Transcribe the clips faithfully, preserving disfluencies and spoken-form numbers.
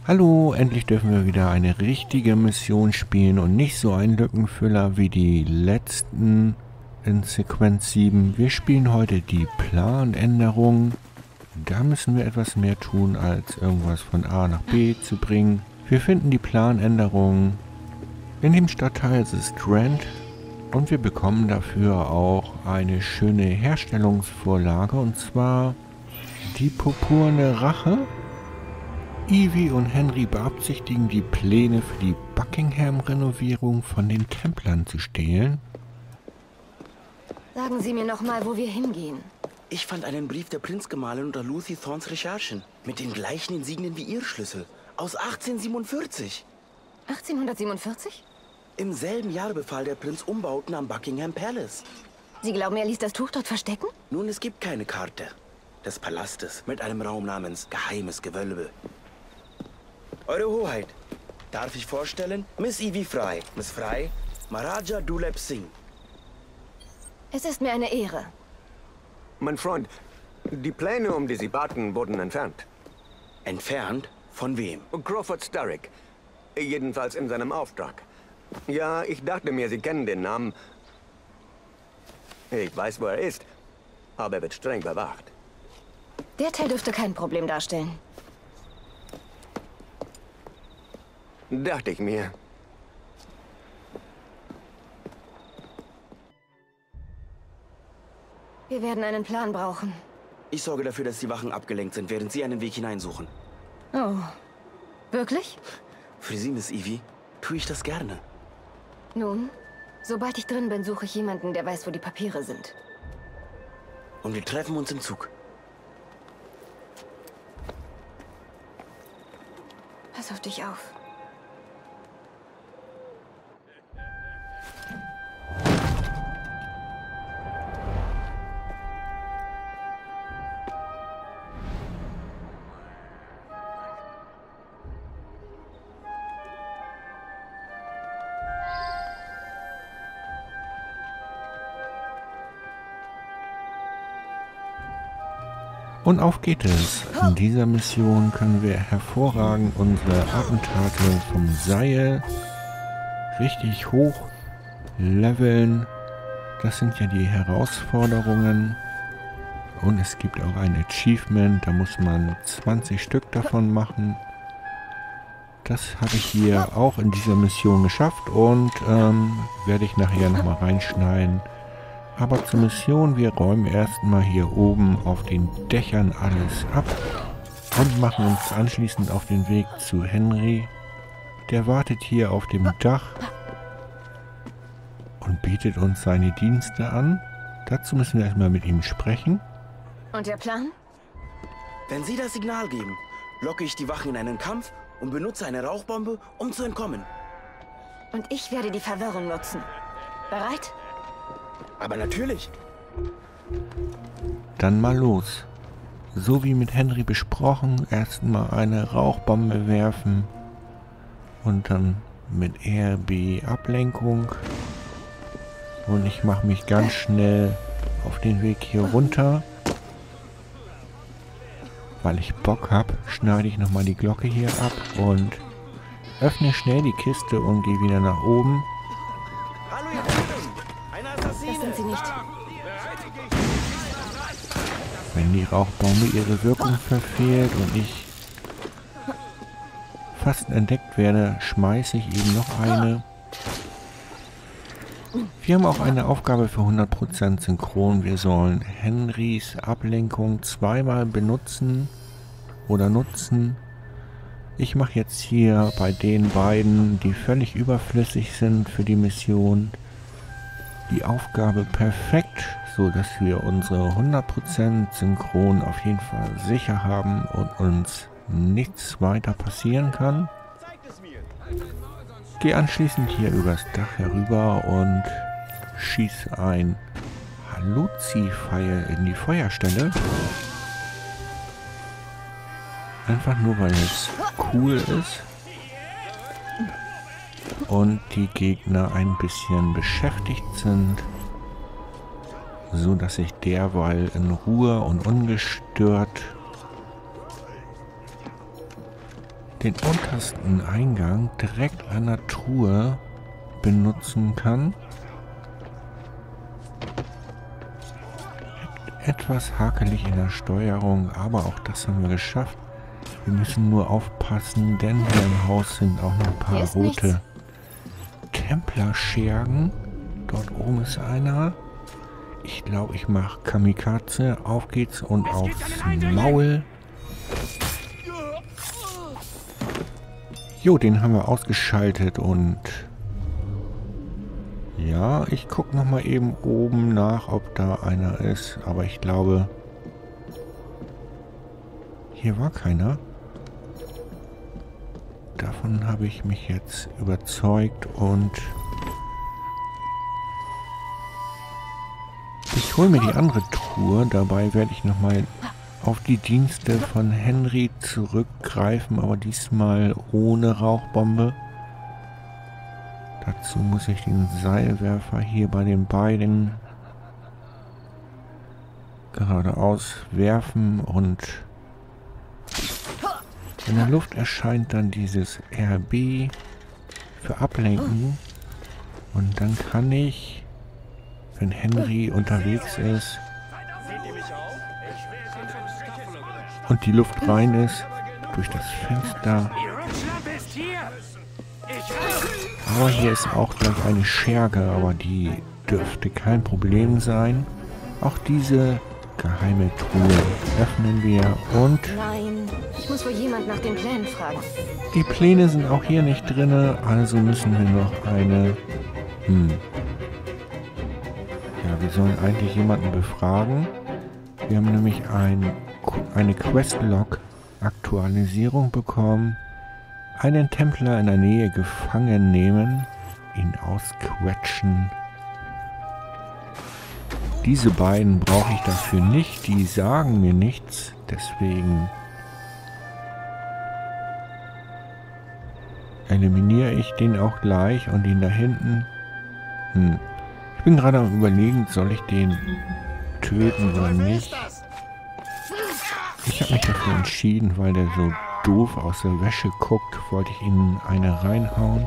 Hallo, endlich dürfen wir wieder eine richtige Mission spielen und nicht so ein Lückenfüller wie die letzten in Sequenz sieben. Wir spielen heute die Planänderung. Da müssen wir etwas mehr tun, als irgendwas von A nach B zu bringen. Wir finden die Planänderung in dem Stadtteil The Strand und wir bekommen dafür auch eine schöne Herstellungsvorlage, und zwar die purpurne Rache. Evie und Henry beabsichtigen, die Pläne für die Buckingham-Renovierung von den Templern zu stehlen. Sagen Sie mir noch mal, wo wir hingehen. Ich fand einen Brief der Prinzgemahlin unter Lucy Thorns Recherchen. Mit den gleichen Insignien wie ihr Schlüssel. Aus achtzehnhundertsiebenundvierzig. achtzehnhundertsiebenundvierzig? Im selben Jahr befahl der Prinz Umbauten am Buckingham Palace. Sie glauben, er ließ das Tuch dort verstecken? Nun, es gibt keine Karte des Palastes mit einem Raum namens Geheimes Gewölbe. Eure Hoheit, darf ich vorstellen? Miss Evie Fry. Miss Fry, Maharaja Duleb Singh. Es ist mir eine Ehre. Mein Freund, die Pläne, um die Sie baten, wurden entfernt. Entfernt? Von wem? Crawford Starrick. Jedenfalls in seinem Auftrag. Ja, ich dachte mir, Sie kennen den Namen. Ich weiß, wo er ist, aber er wird streng bewacht. Der Teil dürfte kein Problem darstellen. Dachte ich mir. Wir werden einen Plan brauchen. Ich sorge dafür, dass die Wachen abgelenkt sind, während Sie einen Weg hineinsuchen. Oh, wirklich? Für Sie, Miss Evie, tue ich das gerne. Nun, sobald ich drin bin, suche ich jemanden, der weiß, wo die Papiere sind. Und wir treffen uns im Zug. Pass auf dich auf. Und auf geht es. In dieser Mission können wir hervorragend unsere Attentate vom Seil richtig hoch leveln. Das sind ja die Herausforderungen. Und es gibt auch ein Achievement, da muss man zwanzig Stück davon machen. Das habe ich hier auch in dieser Mission geschafft und ähm, werde ich nachher nochmal reinschneiden. Aber zur Mission, wir räumen erstmal hier oben auf den Dächern alles ab und machen uns anschließend auf den Weg zu Henry. Der wartet hier auf dem Dach und bietet uns seine Dienste an. Dazu müssen wir erstmal mit ihm sprechen. Und der Plan? Wenn Sie das Signal geben, locke ich die Wachen in einen Kampf und benutze eine Rauchbombe, um zu entkommen. Und ich werde die Verwirrung nutzen. Bereit? Aber natürlich. Dann mal los. So wie mit Henry besprochen, erstmal eine Rauchbombe werfen und dann mit R B Ablenkung. Und ich mache mich ganz schnell auf den Weg hier runter. Weil ich Bock habe, schneide ich nochmal die Glocke hier ab und öffne schnell die Kiste und gehe wieder nach oben. Hallo, ihr Typen! Ein Assassine! Das sind sie nicht. Wenn die Rauchbombe ihre Wirkung verfehlt und ich fast entdeckt werde, schmeiße ich eben noch eine. Wir haben auch eine Aufgabe für hundert Prozent Synchron. Wir sollen Henrys Ablenkung zweimal benutzen oder nutzen. Ich mache jetzt hier bei den beiden, die völlig überflüssig sind für die Mission, die Aufgabe perfekt, so dass wir unsere hundert Prozent Synchron auf jeden Fall sicher haben und uns nichts weiter passieren kann. Gehe anschließend hier übers Dach herüber und schieße ein Haluzi-Pfeil in die Feuerstelle. Einfach nur, weil es cool ist und die Gegner ein bisschen beschäftigt sind, so dass ich derweil in Ruhe und ungestört den untersten Eingang direkt an der Truhe benutzen kann. Etwas hakelig in der Steuerung, aber auch das haben wir geschafft. Wir müssen nur aufpassen, denn hier im Haus sind auch noch ein paar rote Templerschergen. Dort oben ist einer. Ich glaube, ich mache Kamikaze. Auf geht's und aufs Maul. Jo, den haben wir ausgeschaltet und ja, ich gucke nochmal eben oben nach, ob da einer ist. Aber ich glaube, hier war keiner. Davon habe ich mich jetzt überzeugt und ich hole mir die andere Truhe. Dabei werde ich nochmal auf die Dienste von Henry zurückgreifen, aber diesmal ohne Rauchbombe. Dazu muss ich den Seilwerfer hier bei den beiden geradeaus werfen und in der Luft erscheint dann dieses R B für Ablenken und dann kann ich, wenn Henry unterwegs ist und die Luft rein ist, durch das Fenster. Aber hier ist auch gleich eine Scherge, aber die dürfte kein Problem sein. Auch diese geheime Truhe öffnen wir und... Nein, ich muss wohl jemand nach den Plänen fragen. Die Pläne sind auch hier nicht drin, also müssen wir noch eine... Hm. Ja, wir sollen eigentlich jemanden befragen. Wir haben nämlich ein, eine Questlog-Aktualisierung bekommen. Einen Templer in der Nähe gefangen nehmen, ihn ausquetschen. Diese beiden brauche ich dafür nicht, die sagen mir nichts, deswegen eliminiere ich den auch gleich und den da hinten. Hm. Ich bin gerade am Überlegen, soll ich den töten oder nicht. Ich habe mich dafür entschieden, weil der so doof aus der Wäsche guckt, wollte ich ihnen eine reinhauen.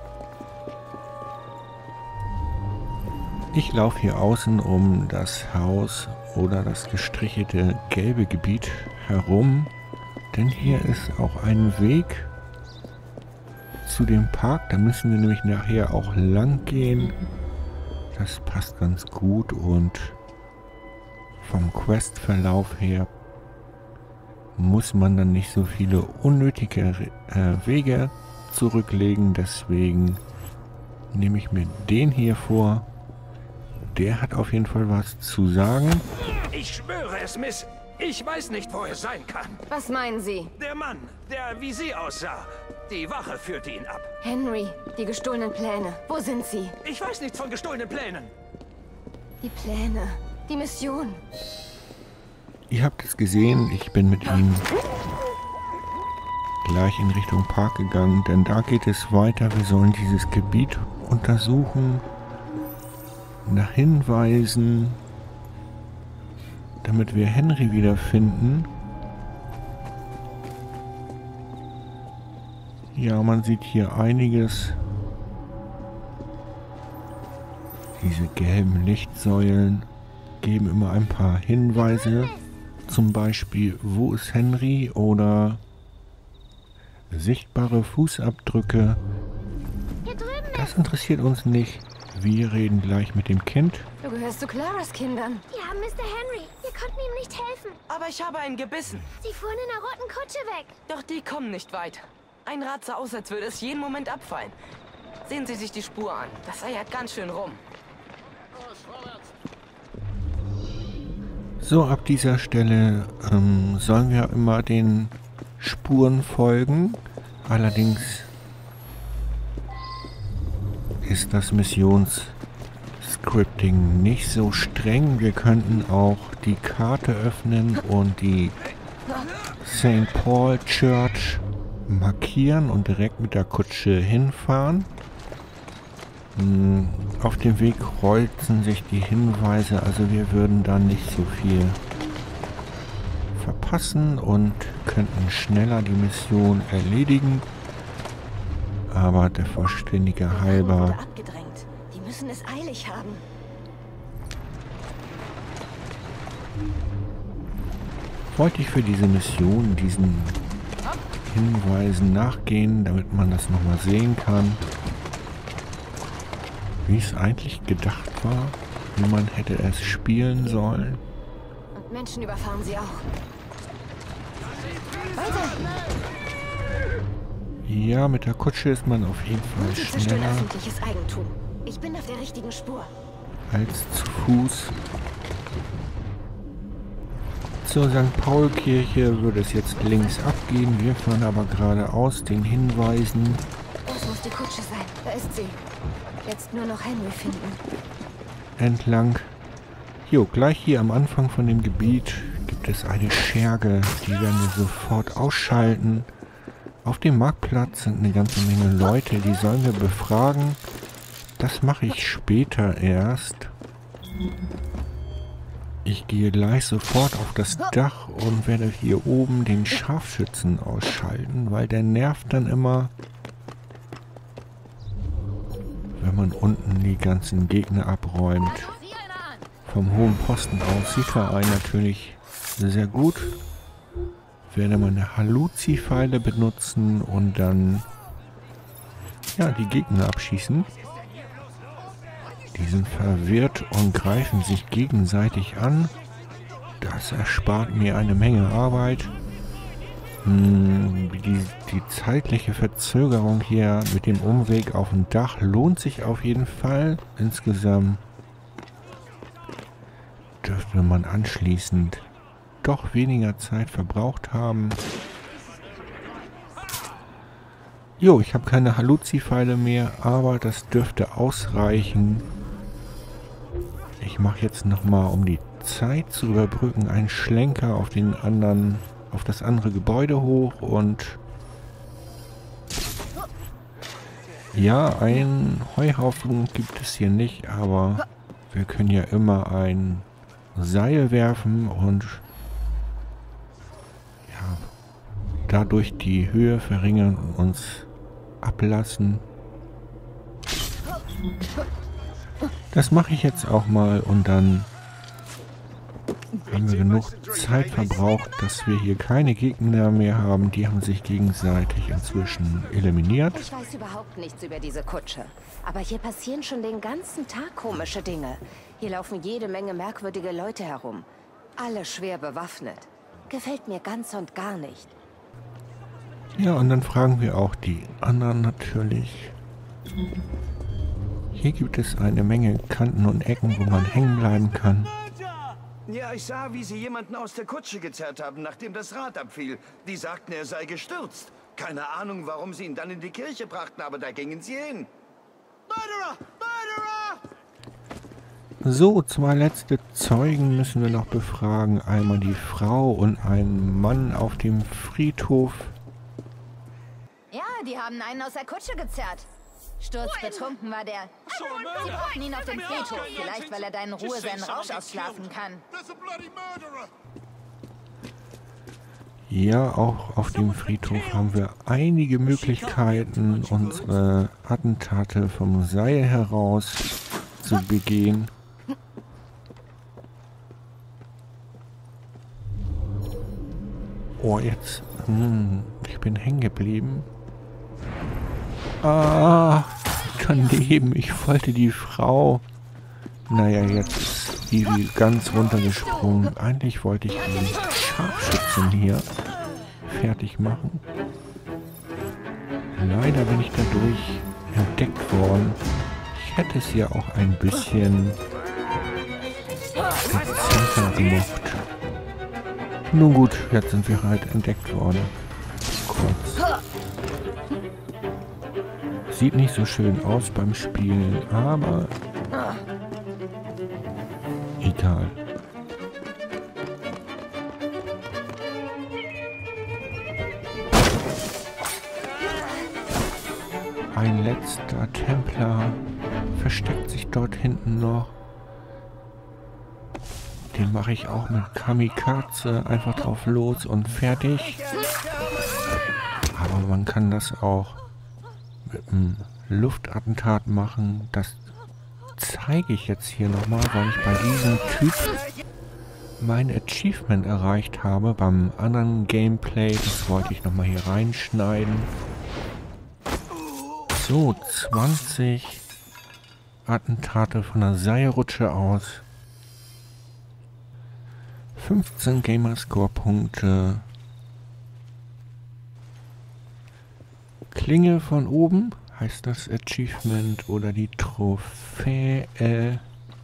Ich laufe hier außen um das Haus oder das gestrichelte gelbe Gebiet herum, denn hier ist auch ein Weg zu dem Park. Da müssen wir nämlich nachher auch lang gehen. Das passt ganz gut und vom Questverlauf her muss man dann nicht so viele unnötige äh, Wege zurücklegen. Deswegen nehme ich mir den hier vor. Der hat auf jeden Fall was zu sagen. Ich schwöre es, Miss. Ich weiß nicht, wo er sein kann. Was meinen Sie? Der Mann, der wie Sie aussah. Die Wache führte ihn ab. Henry, die gestohlenen Pläne. Wo sind sie? Ich weiß nichts von gestohlenen Plänen. Die Pläne. Die Mission. Ihr habt es gesehen, ich bin mit ihm gleich in Richtung Park gegangen, denn da geht es weiter. Wir sollen dieses Gebiet untersuchen, nach Hinweisen, damit wir Henry wiederfinden. Ja, man sieht hier einiges. Diese gelben Lichtsäulen geben immer ein paar Hinweise. Zum Beispiel, wo ist Henry oder sichtbare Fußabdrücke. Das interessiert uns nicht. Wir reden gleich mit dem Kind. Du gehörst zu Claras Kindern. Wir haben Mister Henry. Wir konnten ihm nicht helfen. Aber ich habe einen gebissen. Sie fuhren in der roten Kutsche weg. Doch die kommen nicht weit. Ein Rad sah aus, als würde es jeden Moment abfallen. Sehen Sie sich die Spur an. Das eiert ganz schön rum. So, ab dieser Stelle ähm, sollen wir immer den Spuren folgen. Allerdings ist das Missionsscripting nicht so streng. Wir könnten auch die Karte öffnen und die Saint Paul Church markieren und direkt mit der Kutsche hinfahren. Auf dem Weg kreuzen sich die Hinweise, also wir würden da nicht so viel verpassen. verpassen und könnten schneller die Mission erledigen. Aber der Vollständige halber Wurde abgedrängt. Die müssen es eilig haben. wollte ich für diese Mission diesen Hinweisen nachgehen, damit man das nochmal sehen kann, wie es eigentlich gedacht war, wie man hätte es spielen sollen. Und Menschen überfahren sie auch. Weiter! Ja, mit der Kutsche ist man auf jeden Fall Sie zerstören schneller öffentliches Eigentum. Ich bin auf der richtigen Spur. als zu Fuß. Zur Sankt Paul-Kirche würde es jetzt links abgehen. Wir fahren aber geradeaus den Hinweisen Das muss die Kutsche sein. Da ist sie. Jetzt nur noch Henry finden. entlang. Jo, gleich hier am Anfang von dem Gebiet gibt es eine Scherge. Die werden wir sofort ausschalten. Auf dem Marktplatz sind eine ganze Menge Leute, die sollen wir befragen. Das mache ich später erst. Ich gehe gleich sofort auf das Dach und werde hier oben den Scharfschützen ausschalten, weil der nervt dann immer, wenn man unten die ganzen Gegner abräumt. Vom hohen Posten aus sieht er einen natürlich sehr gut. Werde meine Haluzi-Pfeile benutzen und dann ja, die Gegner abschießen. Die sind verwirrt und greifen sich gegenseitig an. Das erspart mir eine Menge Arbeit. Hm, die, die zeitliche Verzögerung hier mit dem Umweg auf dem Dach lohnt sich auf jeden Fall. Insgesamt dürfte man anschließend doch weniger Zeit verbraucht haben. Jo, ich habe keine Haluzi-Pfeile mehr, aber das dürfte ausreichen. Ich mache jetzt nochmal, um die Zeit zu überbrücken, einen Schlenker auf den anderen, auf das andere Gebäude hoch und ja, einen Heuhaufen gibt es hier nicht, aber wir können ja immer ein Seil werfen und ja, dadurch die Höhe verringern und uns ablassen. Das mache ich jetzt auch mal und dann haben wir genug Zeit verbraucht, dass wir hier keine Gegner mehr haben. Die haben sich gegenseitig inzwischen eliminiert. Ich weiß überhaupt nichts über diese Kutsche. Aber hier passieren schon den ganzen Tag komische Dinge. Hier laufen jede Menge merkwürdige Leute herum. Alle schwer bewaffnet. Gefällt mir ganz und gar nicht. Ja, und dann fragen wir auch die anderen natürlich. Hier gibt es eine Menge Kanten und Ecken, wo man hängen bleiben kann. Ja, ich sah, wie sie jemanden aus der Kutsche gezerrt haben, nachdem das Rad abfiel. Die sagten, er sei gestürzt. Keine Ahnung, warum sie ihn dann in die Kirche brachten, aber da gingen sie hin. Murderer! Murderer! So, zwei letzte Zeugen müssen wir noch befragen. Einmal die Frau und ein Mann auf dem Friedhof. Ja, die haben einen aus der Kutsche gezerrt. Sturzbetrunken war der. Sie brauchten ihn auf dem Friedhof. Vielleicht, weil er da in Ruhe seinen Rausch ausschlafen kann. Ja, auch auf dem Friedhof haben wir einige Möglichkeiten, unsere Attentate vom Seil heraus zu begehen. Oh, jetzt. Hm, ich bin hängen geblieben. Ah, daneben. Ich wollte die Frau. Naja, jetzt ist die ganz runtergesprungen. Eigentlich wollte ich die Scharfschützen hier fertig machen. Leider bin ich dadurch entdeckt worden. Ich hätte es ja auch ein bisschen dezenter gemacht. Nun gut, jetzt sind wir halt entdeckt worden. Kurz. Sieht nicht so schön aus beim Spielen, aber egal. Ein letzter Templer versteckt sich dort hinten noch. Den mache ich auch mit Kamikaze einfach drauf los und fertig. Aber man kann das auch mit einem Luftattentat machen. Das zeige ich jetzt hier nochmal, weil ich bei diesem Typ mein Achievement erreicht habe. Beim anderen Gameplay, das wollte ich nochmal hier reinschneiden. So, zwanzig Attentate von der Seilrutsche aus. fünfzehn Gamerscore-Punkte. Klinge von oben heißt das Achievement oder die Trophäe.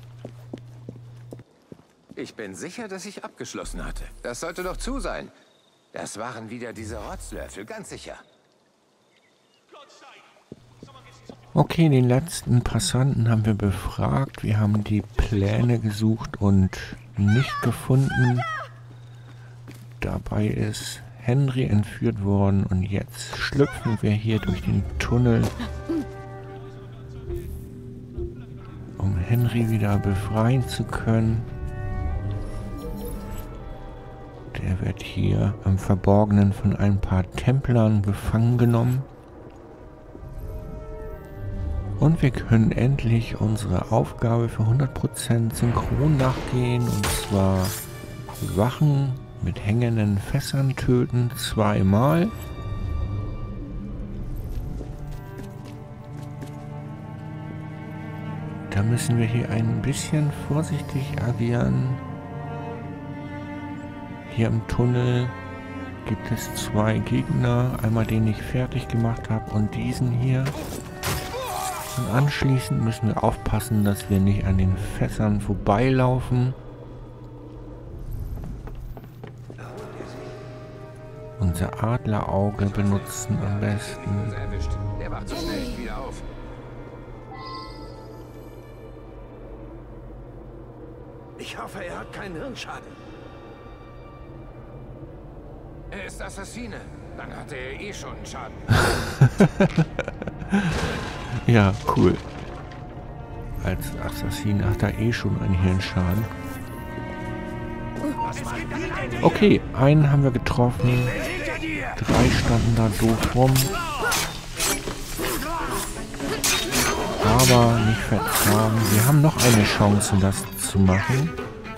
Ich bin sicher, dass ich abgeschlossen hatte. Das sollte doch zu sein. Das waren wieder diese Rotzlöffel, ganz sicher. Okay, den letzten Passanten haben wir befragt. Wir haben die Pläne gesucht und nicht gefunden. Dabei ist Henry entführt worden und jetzt schlüpfen wir hier durch den Tunnel, um Henry wieder befreien zu können. Der wird hier im Verborgenen von ein paar Templern gefangen genommen. Und wir können endlich unsere Aufgabe für hundert Prozent synchron nachgehen. Und zwar Wachen mit hängenden Fässern töten zweimal. Da müssen wir hier ein bisschen vorsichtig agieren. Hier im Tunnel gibt es zwei Gegner. Einmal den ich fertig gemacht habe und diesen hier. Und anschließend müssen wir aufpassen, dass wir nicht an den Fässern vorbeilaufen. Unser Adlerauge benutzen am besten. Der wacht so schnell nicht wieder auf. Ich hoffe, er hat keinen Hirnschaden. Er ist Assassine. Dann hatte er eh schon einen Schaden. Ja, cool. Als Assassin hat er eh schon einen Hirnschaden. Okay, einen haben wir getroffen. Drei standen da doof rum. Aber nicht verzagen. Wir haben noch eine Chance, das zu machen.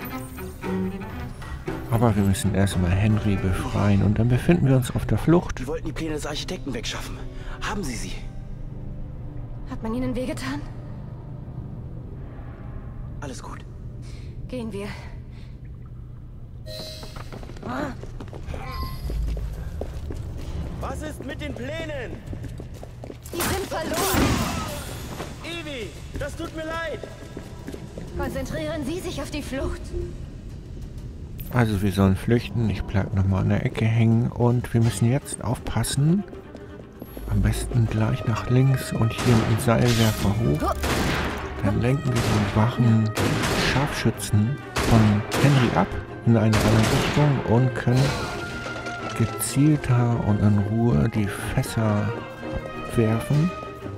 Aber wir müssen erstmal Henry befreien und dann befinden wir uns auf der Flucht. Wir wollten die Pläne des Architekten wegschaffen. Haben Sie sie? Hat man ihnen wehgetan? Alles gut. Gehen wir. Was ist mit den Plänen? Die sind verloren. Evie, das tut mir leid. Konzentrieren Sie sich auf die Flucht. Also wir sollen flüchten. Ich bleibe nochmal an der Ecke hängen und wir müssen jetzt aufpassen. Am besten gleich nach links und hier mit dem Seilwerfer hoch. Dann lenken wir den Wachen, die Scharfschützen von Henry ab in eine andere Richtung und können gezielter und in Ruhe die Fässer abwerfen.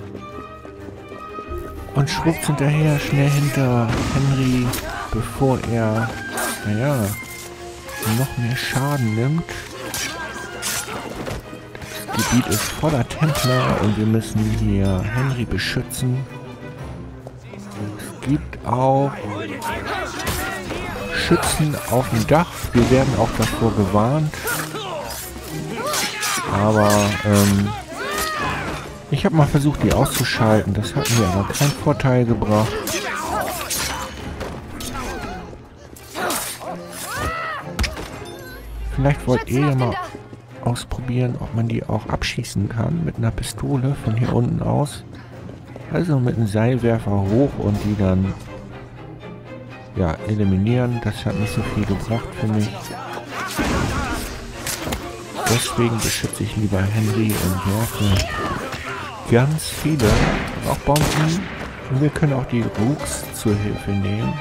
Und schwupps hinterher schnell hinter Henry, bevor er, naja, noch mehr Schaden nimmt. Das Gebiet ist voller Templer und wir müssen hier Henry beschützen. Es gibt auch Schützen auf dem Dach. Wir werden auch davor gewarnt. Aber ähm, ich habe mal versucht, die auszuschalten. Das hat mir aber keinen Vorteil gebracht. Vielleicht wollt ihr ja mal ausprobieren, ob man die auch abschießen kann mit einer Pistole von hier unten aus. Also mit einem Seilwerfer hoch und die dann ja eliminieren. Das hat nicht so viel gebracht für mich. Deswegen beschütze ich lieber Henry und werfe ganz viele Rauchbomben. Und wir können auch die Rooks zur Hilfe nehmen.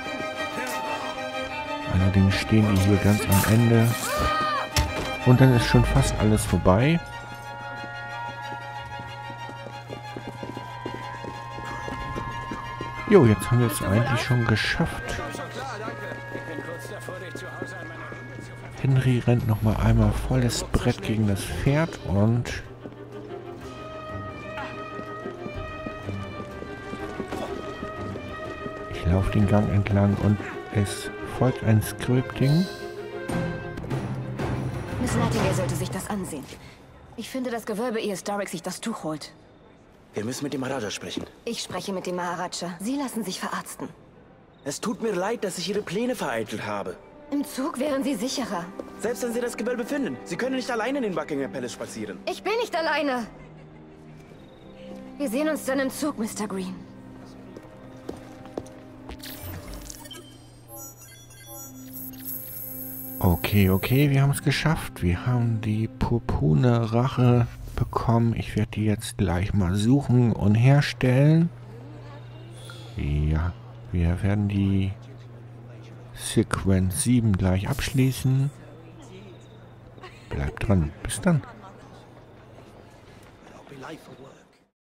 Allerdings stehen die hier ganz am Ende. Und dann ist schon fast alles vorbei. Jo, jetzt haben wir es eigentlich schon geschafft. Henry rennt nochmal einmal volles Brett gegen das Pferd und ich laufe den Gang entlang und es folgt ein Scripting. Miss Nightingale sollte sich das ansehen. Ich finde das Gewölbe, ehe Starrick sich das Tuch holt. Wir müssen mit dem Maharaja sprechen. Ich spreche mit dem Maharaja. Sie lassen sich verarzten. Es tut mir leid, dass ich Ihre Pläne vereitelt habe. Im Zug wären Sie sicherer. Selbst wenn Sie das Gewölbe finden, Sie können nicht alleine in den Buckingham Palace spazieren. Ich bin nicht alleine. Wir sehen uns dann im Zug, Mister Green. Okay, okay, wir haben es geschafft. Wir haben die purpurne Rache bekommen. Ich werde die jetzt gleich mal suchen und herstellen. Ja, wir werden die Sequenz sieben gleich abschließen. Bleibt dran. Bis dann. I'll be late for work.